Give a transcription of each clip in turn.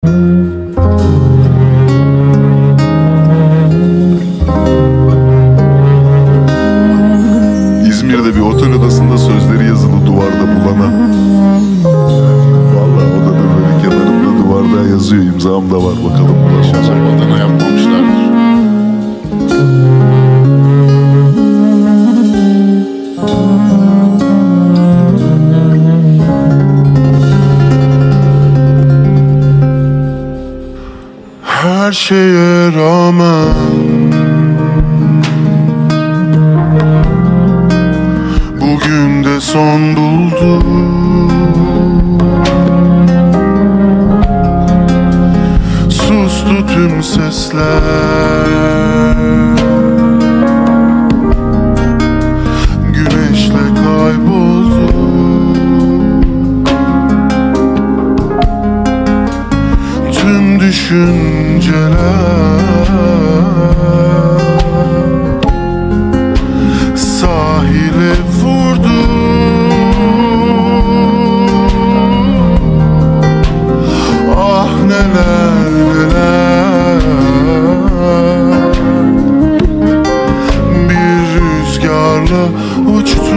İzmir'de bir otel odasında sözleri yazılı duvarda bulana. Vallahi odanın böyle kenarında duvarda yazıyor, imzam da var, bakalım ulaşacak. Badana yapmamışlardır. Her şeye rağmen bugün de son buldu. Sustu tüm sesler, güneşle kayboldu. Tüm düşünceler sahile vurdu. Ah neler neler, bir rüzgarla uçtu.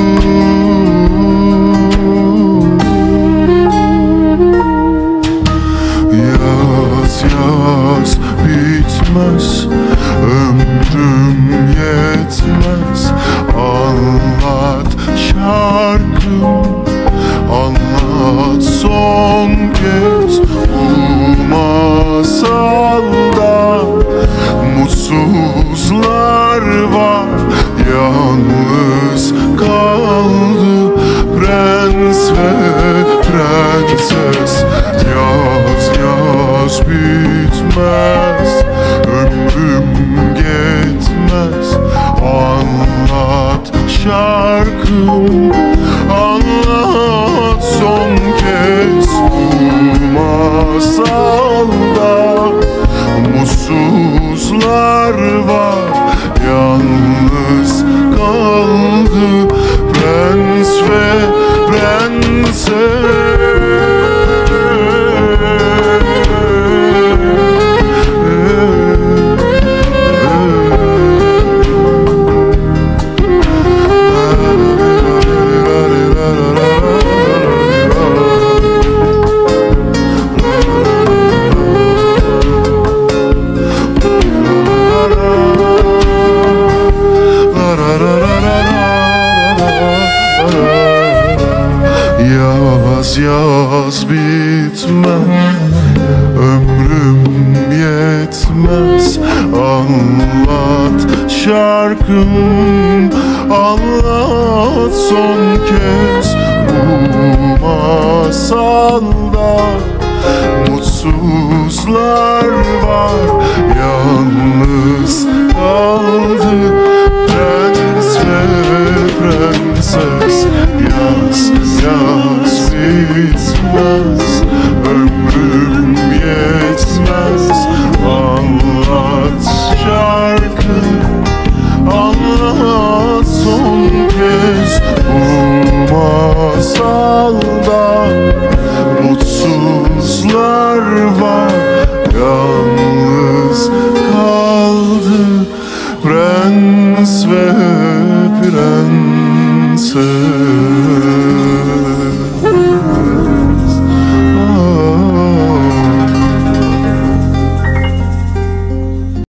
Yaz yaz bitmez, ömrüm yetmez. Anlat şarkım, anlat son kez. Bu masalda mutsuzlar var, yalnız kaldı prens ve prenses. Yaz yaz bitmez, ömrüm yetmez. Anlat şarkım, anlat son kez. Bu masalda mutsuzlar var, yalnız kaldı prens ve prenses. Yaz yaz bitmez, ömrüm yetmez. Anlat şarkım, anlat son kez. Bu masalda mutsuzlar var, yalnız kaldı prens ve prenses. Yaz yaz bitmez, ömrüm yetmez. Anlat şarkı, anlat son kez. Bu masalda mutsuzlar